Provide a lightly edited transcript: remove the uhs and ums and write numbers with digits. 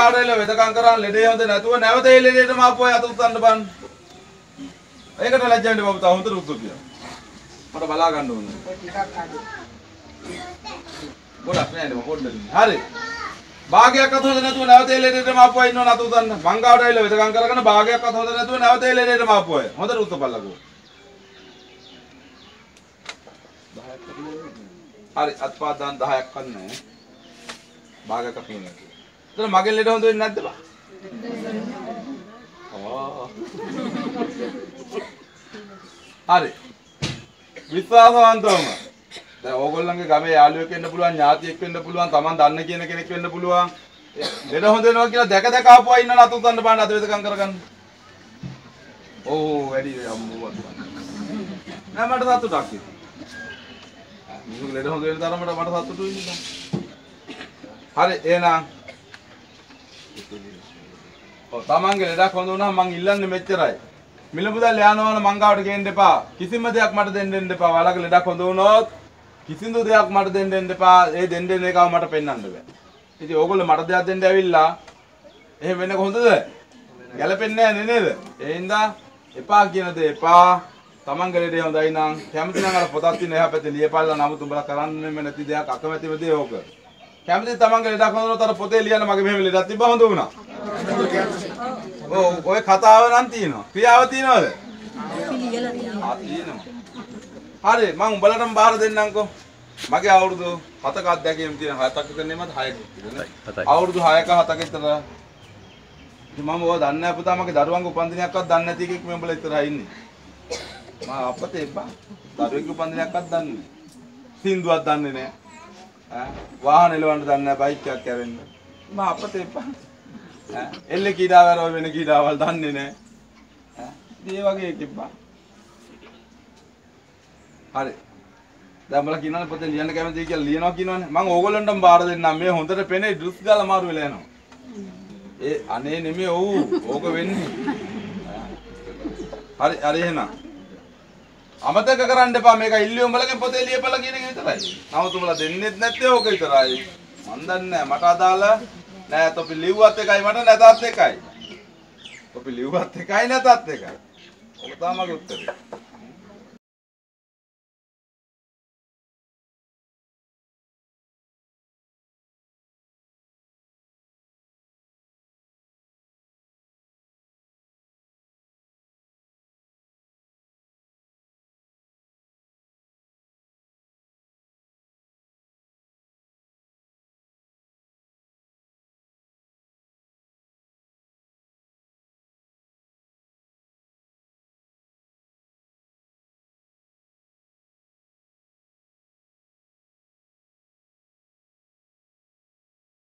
කාඩේල වෙදකම් කරන් ලෙඩේ හොඳ නැතුව නැවත ඒ ලෙඩේටම ආපුවා අත උස්සන්න බෑ. ඒකට ලැජ්ජ වෙන්න බබු තා හොඳට උත්තර කියනවා. මට බලා ගන්න ඕනේ. ගොඩක් නෑනේ පොඩ්ඩක්. හරි. භාගයක් අත හොඳ නැතුව නැවත ඒ ලෙඩේටම ආපුවා ඉන්නව නතු උස්සන්න. මං කාඩේල වෙදකම් කරගෙන භාගයක් අත හොඳ නැතුව නැවත ඒ ලෙඩේටම ආපුවා. හොඳට උත්තර බලලකෝ. හරි අත්පාද දාන 10ක් ගන්න. භාගයක් අත හොඳ නැතුව. එතන මගේ ලෙඩ හොඳ වෙන්නේ නැද්ද බා? හරි. විශ්වාසවන්තවම. දැන් ඕගොල්ලන්ගේ ගමේ යාළුවෙක් වෙන්න පුළුවන්, ඥාතියෙක් වෙන්න පුළුවන්, Taman දන්න කියන කෙනෙක් වෙන්න පුළුවන්. ලෙඩ හොඳ වෙනවා කියලා දැක දැක ආපුවා ඉන්න නතු උතන්න බෑ අද වෙදකම් කරගන්න. ඕ වැඩි අම්මෝ. නෑ මට සතුටක් තියෙනවා. මිනිස්සු ලෙඩ හොඳ වෙන තරමට මට සතුටුයි නේද? හරි එහෙනම් තමන්ගේ ලෙඩක් හොඳ වුණාම මං ඉල්ලන්නේ මෙච්චරයි. මිල මුදල් යනවන මං ගාවට ගේන්න එපා. කිසිම දෙයක් මට දෙන්න එපා. ඔයාලගේ ලෙඩක් හොඳ වුණොත් කිසිදු දෙයක් මට දෙන්න එපා. ඒ දෙන්න එකව මට පෙන්වන්න බෑ. ඉතින් ඕගොල්ලෝ මට දෙයක් දෙන්න ඇවිල්ලා එහෙම වෙන්නේ කොහොමද? ගැලපෙන්නේ නැහැ නේද? ඒ හින්දා එපා කියන දේ එපා. තමන්ගේ ලෙඩේ හොඳයි නම් කැමති නම් අර පොතක් තියෙන එහා පැත්තේ ලියපල්ලා. නමුත් උඹලා කරන්නෙම නැති දෙයක් අකමැතිම දේ ඕක. කැමති තමන්ගේ ලෙඩක් හොඳ වුණොත් අර පොතේ ලියන්න මගේ මෙහෙම ලෙඩක් තිබ්බා හොඳ වුණා. ඔය කතාව නම් තියෙනවා. ක්‍රියාව තියෙනවද? තියෙනවා. හරි මම උඹලටම බාර දෙන්නම්කෝ. මගේ අවුරුදු 7ක අත්දැකීම් තියෙන 7ක් විතරනේ මත 6ක් විතර. අවුරුදු 6ක 7ක විතර. ඉතින් මම ඔය දන්නේ නැහැ පුතා මගේ දරුවන්ගේ උපන්දිනයක්වත් දන්නේ නැති එකෙක් මේ උඹලා ඉතරයි ඉන්නේ. මම අපතේ එපා. දරුවෙක්ගේ උපන්දිනයක්වත් දන්නේ නැහැ. සින්දුවක් දන්නේ නැහැ. වාහන එලවන්න දන්නේ නැහැ බයික් එකක් කැරෙන්න. මම අපතේ එපා. එල්ලේ කීඩාවරෝ වෙන කීඩාවල් දන්නේ නැහැ. ඒ වගේ කිව්වා. හරි. දැන් මම කියනවානේ පොතේ ලියන්න කැමතියි කියලා ලියනවා කියනවානේ. මම ඕගොල්ලන්ටම බාර දෙන්නම්. මේ හොඳට පෙනේ ඩ්‍රිස් ගාලා මාරු වෙලා යනවා. ඒ අනේ නෙමෙයි ඕක වෙන්නේ. හරි හරි එහෙනම්. අමතක කරන්න එපා මේක ඉල්ලුව උඹලගෙන් පොතේ ලියපලා කියන එක විතරයි. නමුත් උඹලා දෙන්නෙත් නැත්තේ ඕක විතරයි. මන් දන්නේ නැහැ මට අදාළ නෑ තොපි ලිව්වත් එකයි මට නැතත් එකයි. තොපි ලිව්වත් එකයි නැතත් එකයි. ඔක තමයි මගේ උත්තරේ.